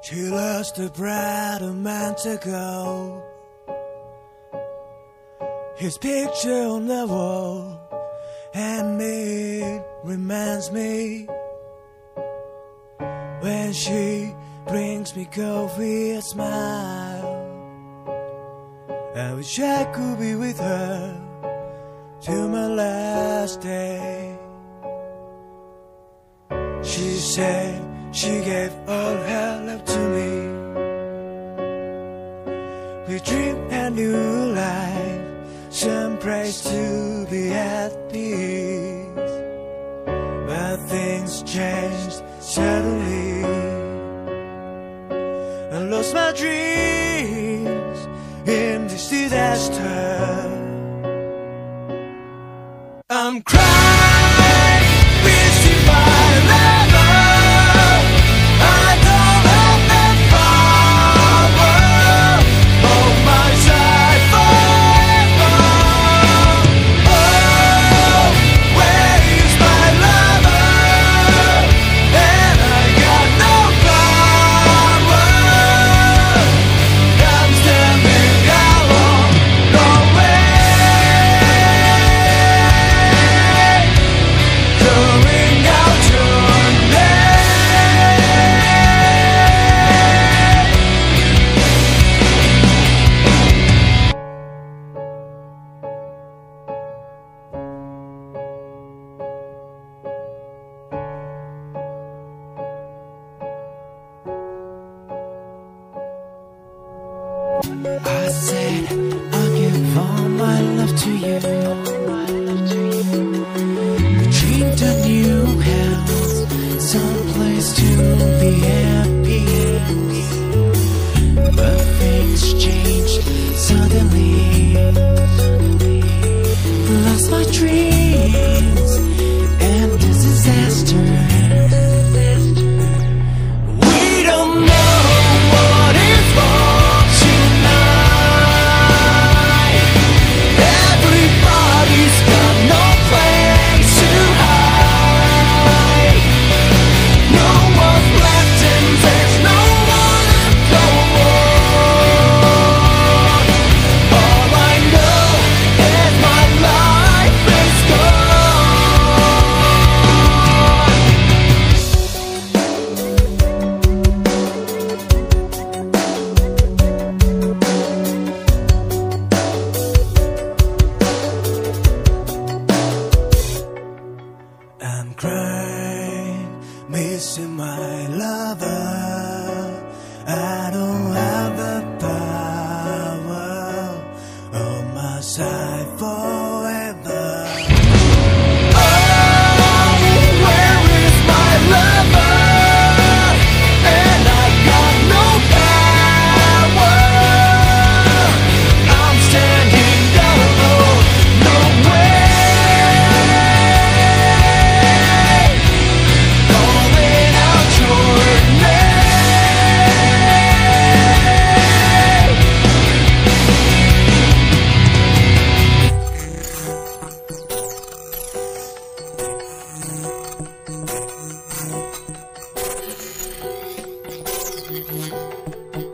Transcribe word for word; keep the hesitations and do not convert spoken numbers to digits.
She lost her bride a month ago. His picture on the wall, and it reminds me when she brings me coffee a smile. I wish I could be with her till my last day. She said she gave all her love to me. We dreamed a new life, some place to be at peace. But things changed suddenly. I lost my dreams in this disaster. I'm crying, missing my lover. I don't have the power on my side forever. Oh, where is my lover? And I got no power. I'm standing alone, nowhere. Going out your name. I said I'll give all my love to you. We dreamed a new house, someplace to be happy. But things changed suddenly. Lost my dreams and this disaster. We don't know what is wrong tonight. Everybody's got no place to hide. No one's left and there's no one to go on. All I know is my life is gone. I'm crying, missing my lover. I don't have the power on my side forever. Oh, where is my lover? And I got no power. I'm standing alone, nowhere. Calling out your name.